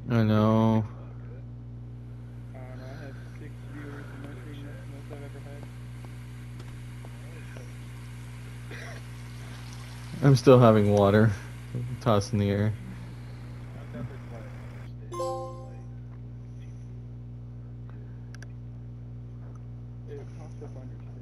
I know. I don't know, I had 6 viewers in my stream, that's the most I've ever had. I'm still having water tossed in the air. It popped up on your